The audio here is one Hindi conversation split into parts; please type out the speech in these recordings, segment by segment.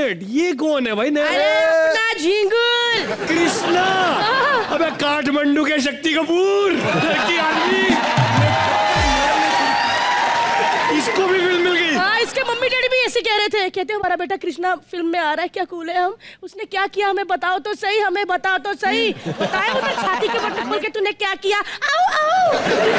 मिनट, ये कौन है भाई? अपना झिंगुर कृष्णा। अबे काठमांडू के शक्ति कपूर की आदमी, इसको भी फिल्म मिल गई। हाँ, इसके मम्मी डैडी भी ऐसे कह रहे थे, कहते हमारा बेटा कृष्णा फिल्म में आ रहा है, क्या कूल है हम। उसने क्या किया हमें बताओ तो सही, हमें बताओ तो सही। बताया उधर छाती के बटन खोल के तूने क्या किया। आओ आओ।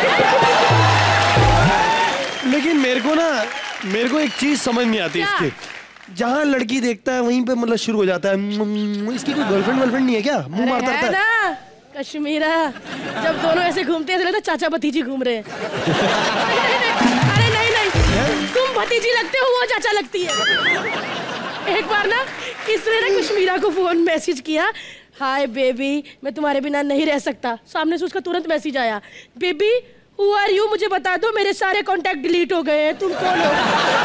लेकिन मेरे को एक चीज समझ नहीं आती इसके, जहाँ लड़की देखता है वहीं पे मतलब शुरू हो जाता है। इसकी कोई गर्लफ्रेंड नहीं है क्या? मुंह मारता रहता है ना कश्मीरा। जब दोनों ऐसे घूमते हैं चाचा भतीजी घूम रहे हैं। अरे नहीं, तुम भतीजी लगते हो, वो चाचा लगती है। एक बार ना किसने ना कश्मीरा को फोन मैसेज किया, हाय बेबी मैं तुम्हारे बिना नहीं रह सकता। सामने से उसका तुरंत मैसेज आया, बेबी हु आर यू, मुझे बता दो, मेरे सारे कॉन्टैक्ट डिलीट हो गए हैं, तुम कौन हो?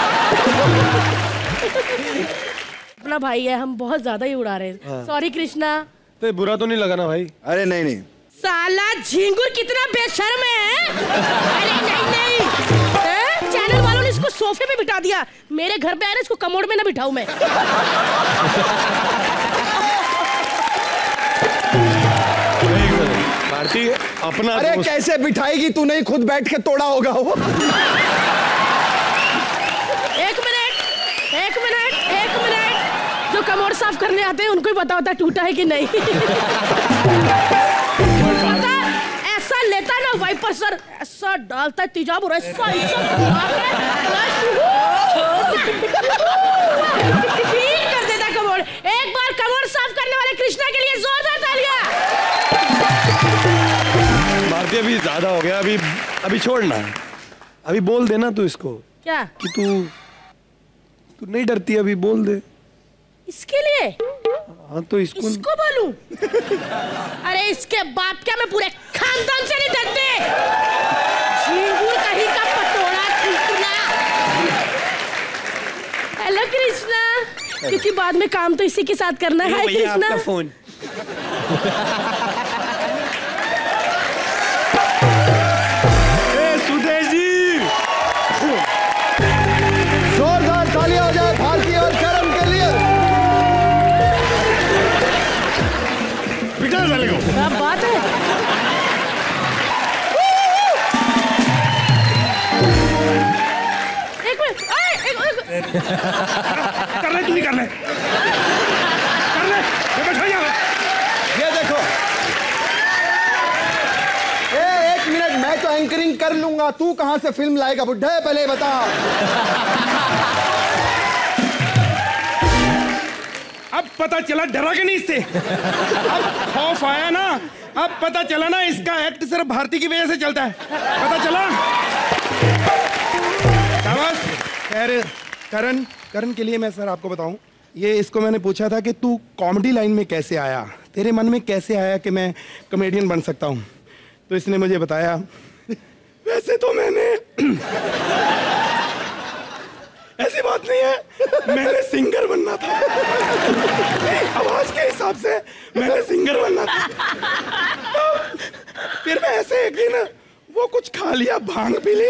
अपना भाई है, हम बहुत ज्यादा ही उड़ा रहे हैं। सॉरी कृष्णा। तो बुरा तो नहीं लगा ना भाई? अरे नहीं। साला झिंगुर कितना बेशर्म है। अरे नहीं चैनल वालों ने इसको सोफे पे बिठा दिया। मेरे घर पे आया ना, इसको कमोड में ना बिठाऊं मैं। भारती अपना। अरे कैसे बिठाएगी? तू नहीं खुद बैठ के तोड़ा होगा वो। एक मिनट जो कमोड साफ करने आते हैं उनको ही पता होता है टूटा है कि नहीं। पता ऐसा लेता ना वाइपर सर, ऐसा डालता है तेजाब और ऐसा ठीक कर देता कमोड। एक बार कमोड साफ करने वाले कृष्णा के लिए जोरदार तालियां। भारती अभी ज्यादा हो गया, अभी छोड़ना, अभी बोल देना तू इसको। क्या कि तू नहीं डरती? अभी बोल दे इसके लिए। हाँ तो इसको बोलूं? अरे इसके बाप क्या, मैं पूरे खानदान से नहीं डरते। झिंगुर कहीं का पटोड़ा कृष्णा। हेलो कृष्णा, क्योंकि बाद में काम तो इसी के साथ करना है। कृष्णा आपका फोन। सुदेश जी, जोरदार तालियां हो जाए भारती और करण के लिए। बिठा साले को। क्या बात है। एक मिनट कर ले, तू ही कर ले। ये देखो, एक मिनट, मैं तो एंकरिंग कर लूंगा, तू कहां से फिल्म लाएगा बुड्ढे, पहले बता। अब पता चला, डरा के नहीं इससे। अब खौफ आया ना, अब पता चला ना इसका एक्ट सिर्फ भारती की वजह से चलता है। पता चला। शाबाश। खैर करण के लिए मैं सर आपको बताऊं, ये इसको मैंने पूछा था कि तू कॉमेडी लाइन में कैसे आया, तेरे मन में कैसे आया कि मैं कॉमेडियन बन सकता हूं। तो इसने मुझे बताया, वैसे तो मैंने ऐसी बात नहीं है, मैंने सिंगर बनना था। आवाज के हिसाब से मैंने सिंगर बनना था। तो फिर मैं ऐसे एक दिन वो कुछ खा लिया, भांग पी ली,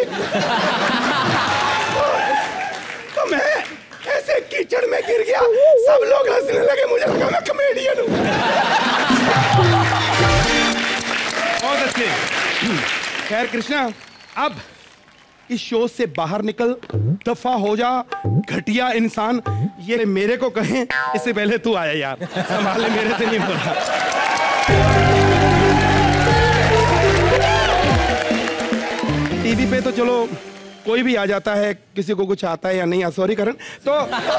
तो मैं ऐसे कीचड़ में गिर गया, सब लोग हंसने लगे, मुझे लगा मैं कॉमेडियन हूँ। बहुत अच्छे। खैर कृष्णा, अब इस शो से बाहर निकल, दफा हो जा, घटिया इंसान। ये मेरे को कहें इससे पहले तू आया यार, संभाले, मेरे से नहीं हो रहा। टीवी पे तो चलो कोई भी आ जाता है, किसी को कुछ आता है या नहीं, सॉरी करण, तो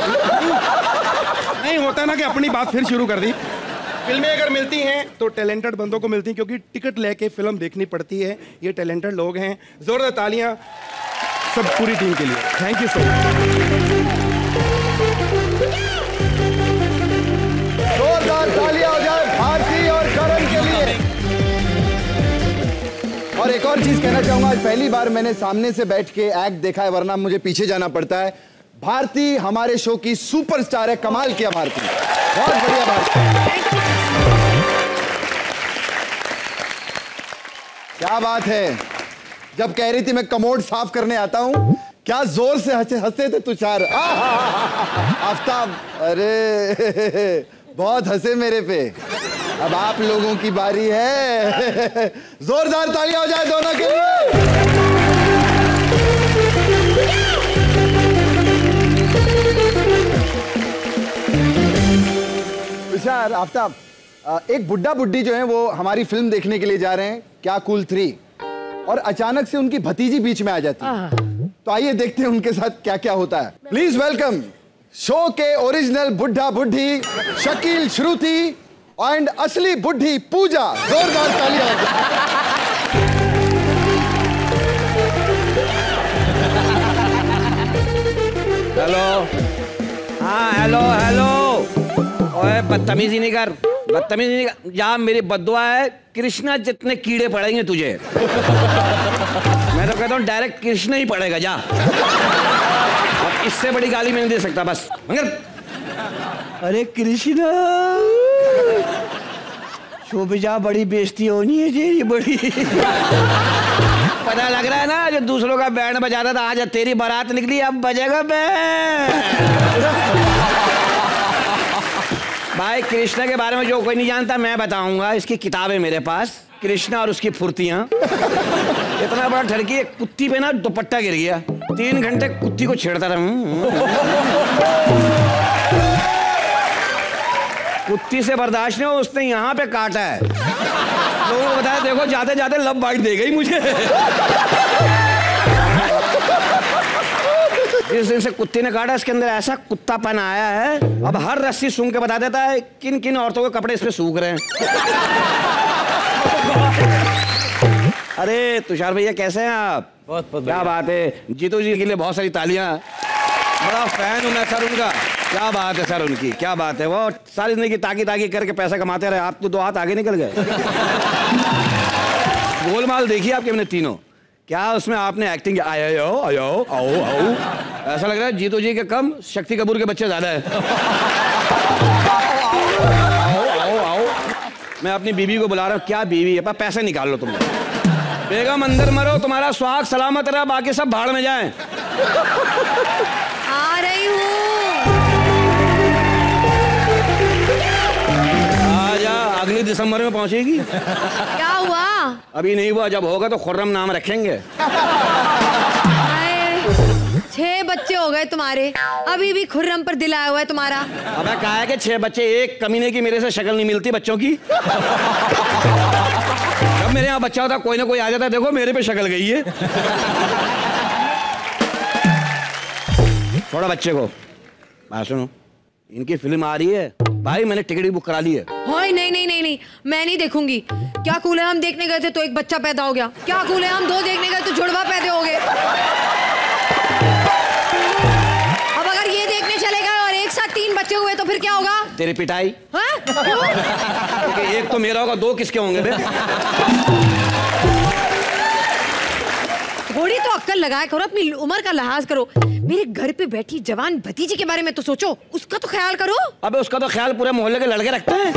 नहीं होता ना कि अपनी बात फिर शुरू कर दी। फिल्में अगर मिलती हैं तो टैलेंटेड बंदों को मिलती हैं, क्योंकि टिकट लेके फिल्म देखनी पड़ती है। ये टैलेंटेड लोग हैं। जोरदार तालियां सब पूरी टीम के लिए। Thank you so much. जोरदार तालियां हो जाए भारती और करण के लिए। और एक और चीज कहना चाहूंगा, आज पहली बार मैंने सामने से बैठ के एक्ट देखा है, वरना मुझे पीछे जाना पड़ता है। भारती हमारे शो की सुपरस्टार है, कमाल किया भारती, बहुत बढ़िया भारती, क्या बात है। जब कह रही थी मैं कमोड साफ करने आता हूं, क्या जोर से हंसे थे तुषार। आफ्ताब, अरे बहुत हंसे मेरे पे। अब आप लोगों की बारी है। जोरदार तालियां हो जाए दोनों के लिए। तुषार, आफ्ताब, एक बुड्ढा बुड्ढी जो है वो हमारी फिल्म देखने के लिए जा रहे हैं क्या कूल 3, और अचानक से उनकी भतीजी बीच में आ जाती है। तो आइए देखते हैं उनके साथ क्या क्या होता है। प्लीज वेलकम शो के ओरिजिनल बुड्ढा बुड्ढी शकील, श्रुति एंड असली बुड्ढी पूजा। जोरदार तालियां। हेलो, हाँ हेलो हेलो। ओए बदतमीजी नहीं कर, बदतमीजी नहीं कर। जा, मेरी बद्दुआ है, कृष्णा जितने कीड़े पड़ेंगे तुझे। मैं तो कहता हूँ डायरेक्ट कृष्ण ही पड़ेगा, जा। अब इससे बड़ी गाली मैं नहीं दे सकता, बस मगर। अरे कृष्णा, शोभिजा बड़ी बेइज्जती होनी है जी, बड़ी। पता लग रहा है ना, जो दूसरों का बैंड बजाता था, आज तेरी बारात निकली, अब बजेगा बैंड। भाई कृष्णा के बारे में जो कोई नहीं जानता मैं बताऊंगा। इसकी किताबें मेरे पास, कृष्णा और उसकी फुर्तियां। इतना बड़ा ठड़की, एक कुत्ती पे ना दुपट्टा गिर गया, 3 घंटे कुत्ती को छेड़ता रहा। कुत्ती से बर्दाश्त नहीं हो, उसने यहाँ पे काटा है। लोगों को बताया, देखो जाते जाते लब बाइट दे गई मुझे। जिस दिन से कुत्ती ने काटा, इसके अंदर ऐसा कुत्तापन आया है, अब हर रस्सी सूंघ के बता देता है किन किन औरतों के कपड़े इस पे सूख रहे हैं। अरे तुषार भैया कैसे हैं आप? बहुत क्या बात है। जीतू जी के लिए बहुत सारी तालियां। बड़ा फैन हूं मैं सर उनका। क्या बात है सर उनकी, क्या बात है। वो सारी जिंदगी ताकी ताकी करके पैसा कमाते रहे, आप तो 2 हाथ आगे निकल गए। गोलमाल देखिए आपके मैंने तीनों, क्या उसमें आपने एक्टिंग। आयो आयो आओ आओ, ऐसा लग रहा है जीतू जी के कम शक्ति कपूर के बच्चे ज्यादा है। आओ आओ आओ। मैं अपनी बीवी को बुला रहा हूँ। क्या बीवी है? पैसे निकाल लो तुम। बेगम अंदर मरो, तुम्हारा सुहाग सलामत रहा, बाकी सब भाड़ में जाएं। आ रही हूँ। आजा, अगले दिसंबर में पहुंचेगी। क्या हुआ? अभी नहीं हुआ, जब होगा तो खुर्रम नाम रखेंगे। 6 बच्चे हो गए तुम्हारे, अभी भी खुर्रम पर दिल आया हुआ है तुम्हारा। अबे कहा है कि 6 बच्चे, एक कमीने की मेरे से शक्ल नहीं मिलती बच्चों की। जब मेरे यहाँ बच्चा होता कोई ना कोई आ जाता, देखो मेरे पे शक्ल गई है। थोड़ा बच्चे को बात सुनो, इनकी फिल्म आ रही है भाई, मैंने टिकट बुक करा ली है। नहीं नहीं नहीं नहीं नहीं, मैं नहीं देखूंगी। क्या कूल है, हम देखने गए थे तो एक बच्चा पैदा हो गया। क्या कूल है, हम 2 देखने गए तो जुड़वा पैदा हो गए। अब अगर ये देखने चले गए और एक साथ 3 बच्चे हुए तो फिर क्या होगा? तेरी पिटाई। हाँ? क्योंकि एक तो मेरा होगा, 2 किसके होंगे बे? थोड़ी तो अक्ल लगाया करो, अपनी उम्र का लिहाज करो। मेरे घर पे बैठी जवान भतीजी के बारे में तो सोचो, उसका तो ख्याल करो। अबे उसका तो ख्याल पूरे मोहल्ले के लड़के रखते हैं।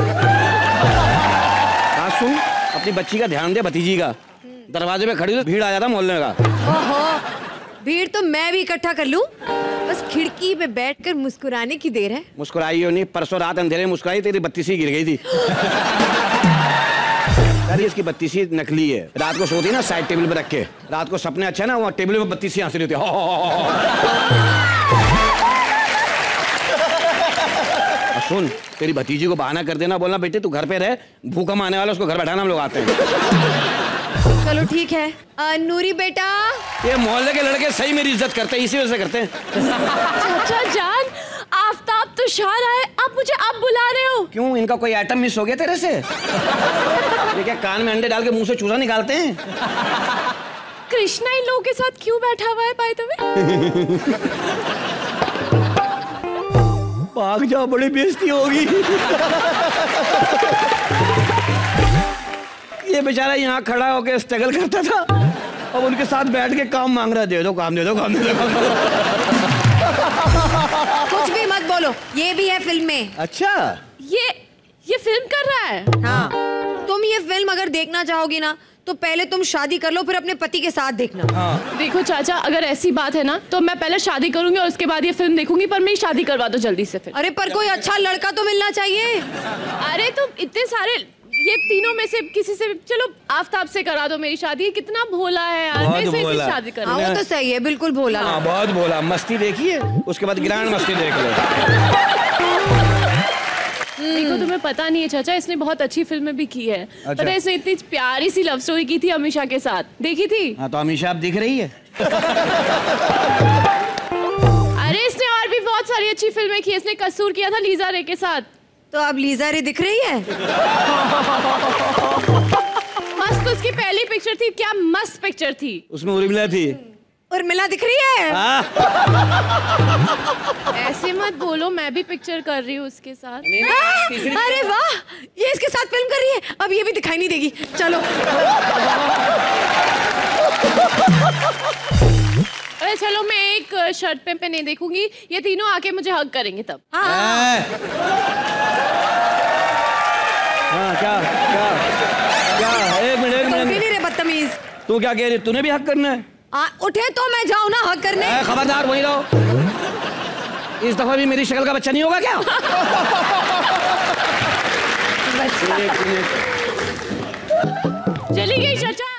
हाँ सुन, अपनी बच्ची का ध्यान दे, भतीजी का। दरवाजे पे खड़ी तो भीड़ आ जाता मोहल्ले का। ओहो, भीड़ तो मैं भी इकट्ठा कर लूं, बस खिड़की पे बैठकर मुस्कुराने की देर है। मुस्कुराई हो नहीं, परसों रात अंधेरे मुस्कुराई, तेरी बत्तीसी गिर गई थी। अरे इसकी बत्तीसी नकली है, रात को सोती ना साइड टेबल पे रख के, रात को सपने अच्छा ना, वहाँ टेबल पे बत्तीसी हंसी रहती है। सुन, तेरी भतीजी को बहाना कर देना, बोलना बेटे तू घर पे रह, भूकंप आने वाला, उसको घर बैठाना, हम लोग आते हैं। चलो ठीक है। नूरी बेटा, ये मोहल्ले के लड़के सही मेरी इज्जत करते हैं, इसी वजह से करते हैं। चाचा जान, आफ्ताब तुषार आए, आप मुझे अब बुला रहे हो? क्यों, इनका कोई आइटम मिस हो गया तेरे से? ये क्या कान में अंडे डाल के मुंह से चूजा निकालते हैं? कृष्णा इन लोगों के साथ क्यों बैठा हुआ है बाय द वे? भाग जा, बड़ी बेइज्जती होगी। ये बेचारा यहाँ खड़ा होकर स्ट्रगल करता था, अब उनके साथ बैठ के काम मांग रहा है, दे दो काम, दे दो काम, दे दो काम। कुछ भी मत बोलो, ये भी है फिल्म में। अच्छा, ये फिल्म कर रहा है? हाँ, तुम ये फिल्म अगर देखना चाहोगी ना तो पहले तुम शादी कर लो, फिर अपने पति के साथ देखना। देखो चाचा, अगर ऐसी बात है ना तो मैं पहले शादी करूंगी और उसके बाद ये फिल्म देखूंगी, पर मेरी शादी करवा दो जल्दी से फिर। अरे पर कोई अच्छा लड़का तो मिलना चाहिए। अरे तो इतने सारे, ये तीनों में से किसी से, चलो आफताब से करा दो मेरी शादी। कितना भोला है यार, मैं इसे शादी कर। हाँ वो तो सही है, बिल्कुल भोला। हाँ बहुत भोला। मस्ती देखिए, उसके बाद ग्रैंड मस्ती देख लो। देखो तुम्हें पता नहीं है चाचा, इसने बहुत अच्छी फिल्में भी की है। अच्छा। पता है इसने इतनी प्यारी सी लव स्टोरी की थी अमीषा के साथ, देखी थी? हाँ तो अमीषा आप दिख रही है। अरे इसने और भी बहुत सारी अच्छी फिल्में की। इसने कसूर किया था लीजा रे के साथ। तो अब लीजा रे दिख रही है। मस्त उसकी पहली पिक्चर थी, क्या मस्त पिक्चर थी। उसमें उर्मिला थी। उर्मिला दिख रही है। ऐसे मत बोलो, मैं भी पिक्चर कर रही हूँ उसके साथ। अरे वाह, ये इसके साथ फिल्म कर रही है। अब ये भी दिखाई नहीं देगी। चलो। अरे चलो, मैं एक शर्ट पे नहीं देखूंगी, ये तीनों आके मुझे हग करेंगे तब। हाँ क्या क्या क्या? एक मिनट नहीं रे बदतमीज। तू क्या कह रही? तूने भी हक करना है? उठे तो मैं जाऊँ ना हक करने। खबरदार वहीं रहो। इस दफा भी मेरी शक्ल का बच्चा नहीं होगा क्या? चली गई चाचा।